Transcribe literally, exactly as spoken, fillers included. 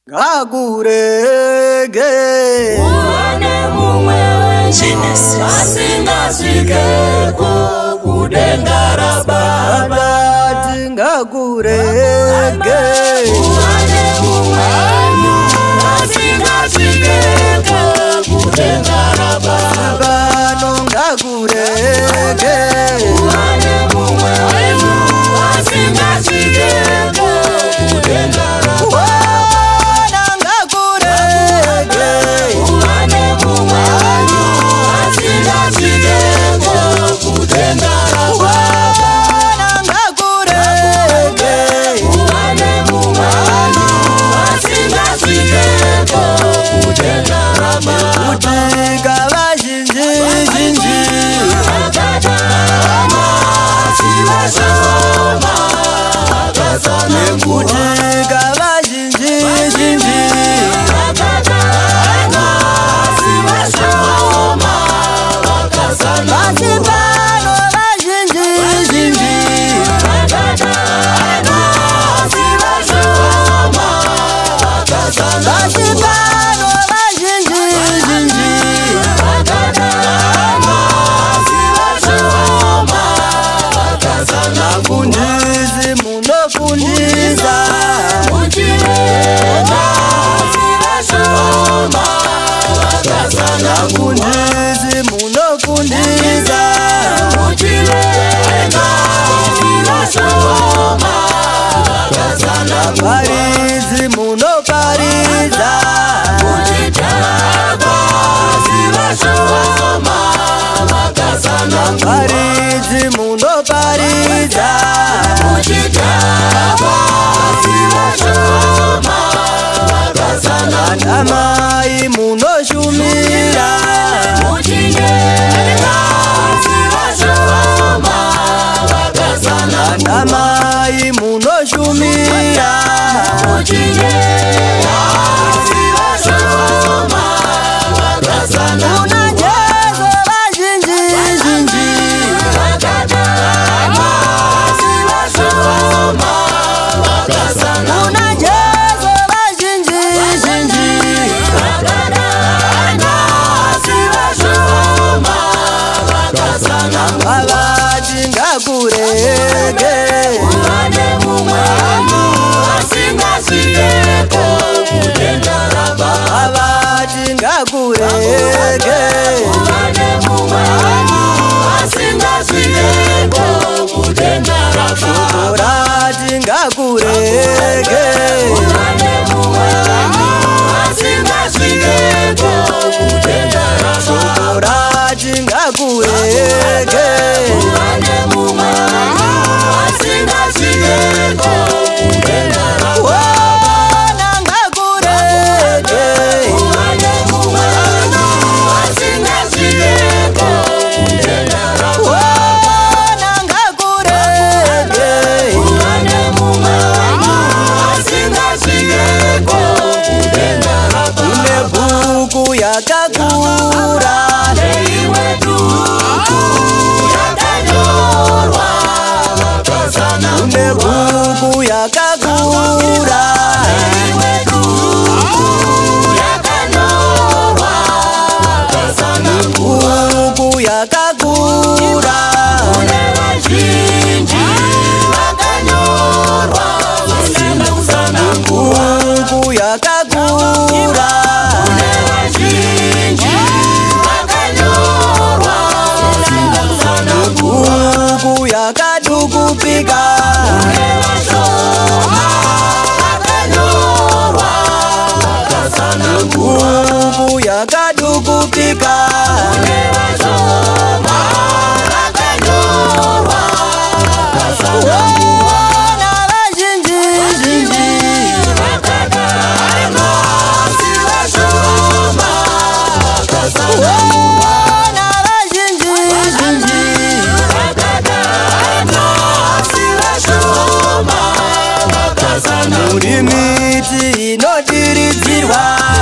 Ngagurege Uwane mumwe Genesis Asingasikeko Kudengara baba Ngagurege Uwane mumwe Asingasikeko Kudengara baba Ngagurege Uwane mumwe Asingasikeko Kudengara baba Parizi muno pariza Mujitaba Sivashoma Vakasana Parizi muno pariza Mujitaba Sivashoma Vakasana Namai muno shumira Mujitaba Sivashoma Vakasana Namai muno shumira Ngagurege Uwane mumwe Asingasikeko Kudengara baba Ngagurege Uwane mumwe Asingasikeko Kudengara baba Ngagurege Uwane mumwe Asingasikeko Kudengara baba Ngagurege Uwane mumwe Asingasikeko Kudengara baba Ngagurege Uwane mumwe Asingasikeko Kudengara baba Ngagurege Uwane mumwe Asingasikeko Kudengara baba Une buku yakakura Iwe duku Yakanyorwa Vakasana Une buku yakakura Iwe duku Yakanyorwa Vakasana Buku yakakura Une vazhinji Vakanyorwa Vasina kusana Buku yakakura Une vazhinji Vakanyorwa Vasina kusana Buku yakadukupika Une vashoma Vakanyorwa Vakasana Buku yakadukupika Une vashoma Vakanyorwa Vakasana Wana vazhinji zhinji Vakadana Sivashoma Vakasana Wana vazhinji zhinji Vakadana Sivashoma Vakasana Muri miti inodiridzirwa